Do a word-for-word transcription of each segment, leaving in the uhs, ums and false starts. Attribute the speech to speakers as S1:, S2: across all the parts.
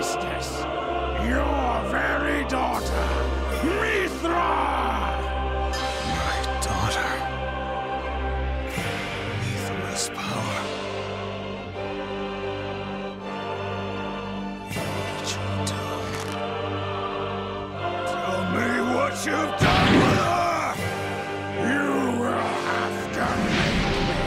S1: priestess, your very daughter, Mithra!
S2: My daughter. Mithra's power. What did you do?
S1: Tell me what you've done with her! You will have to make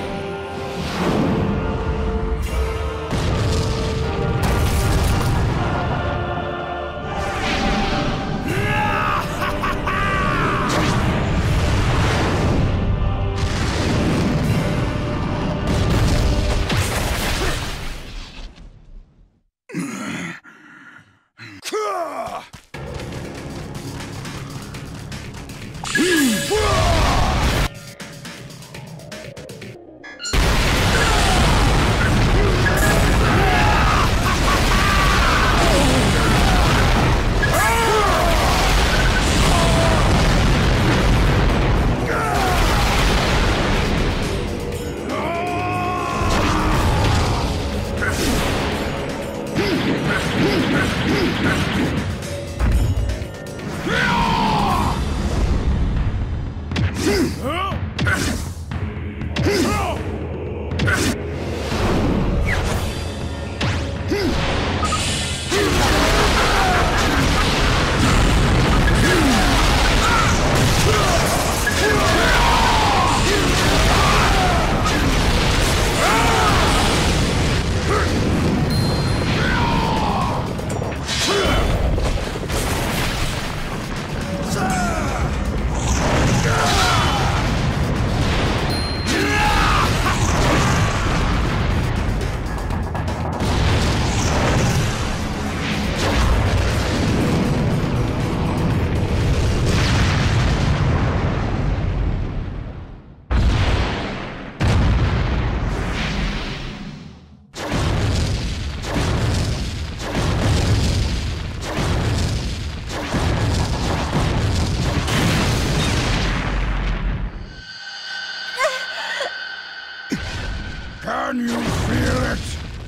S1: Can you feel it?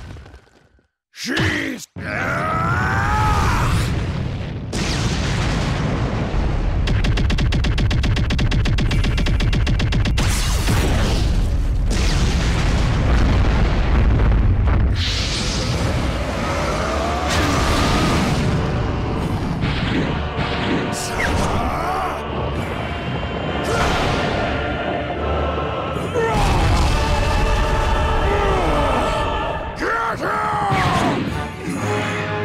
S1: She's... Get him!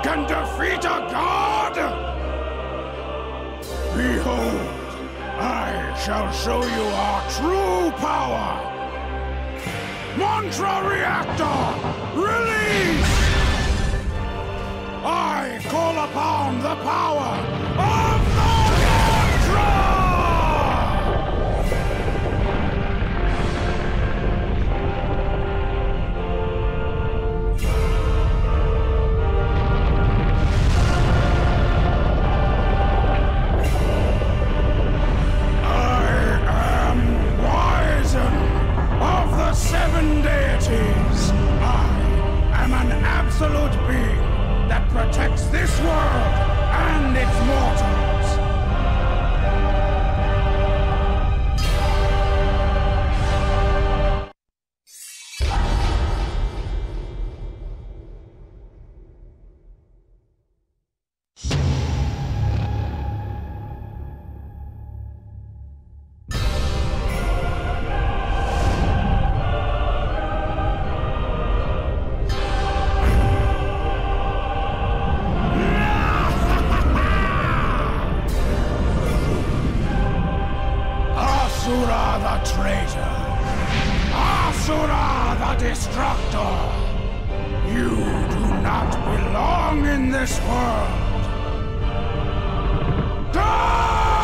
S1: can defeat a god? Behold, I shall show you our true power! Mantra Reactor, release! I call upon the power of the Mantra! Seven deities! I am an absolute being that protects this world and its mortals! Asura the traitor! Asura the destructor! You do not belong in this world! Die!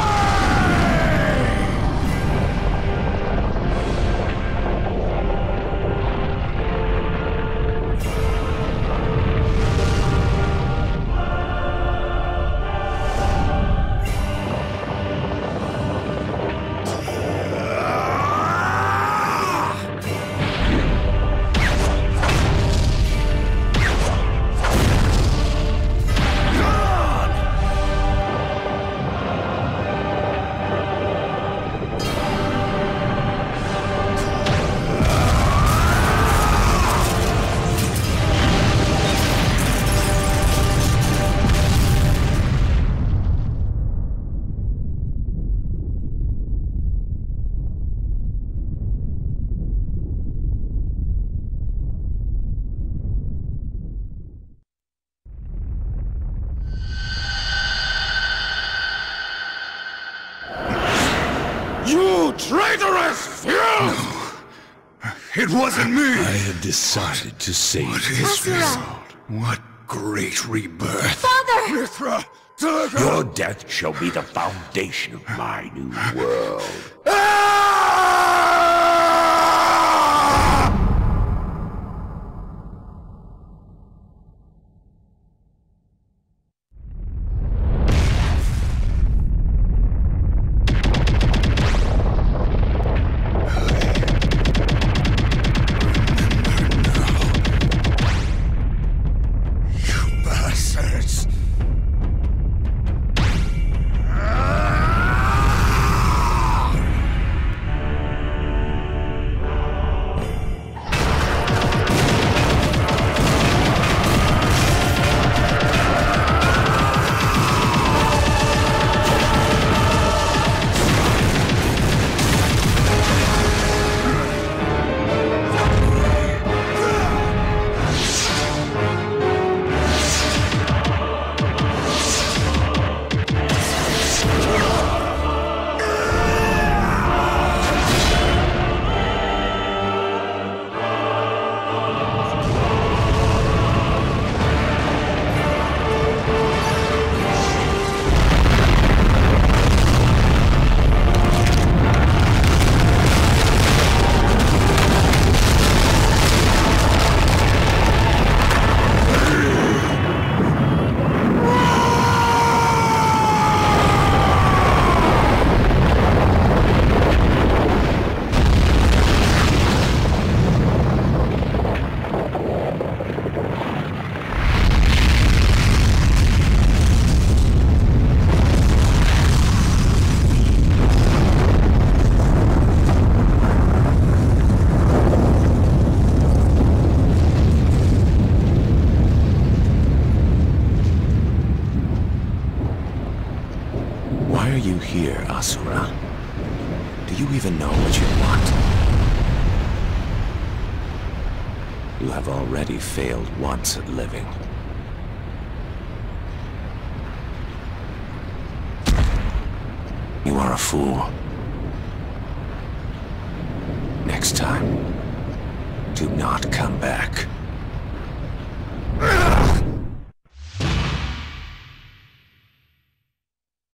S1: You traitorous fume!
S2: It wasn't me!
S3: I have decided to save
S2: What
S3: you.
S2: is this?
S4: Asura!
S2: What great rebirth!
S4: Father!
S1: Mithra! Deliver!
S3: Your death shall be the foundation of my new world. you here, Asura? Do you even know what you want? You have already failed once at living. you are a fool. Next time, do not come back.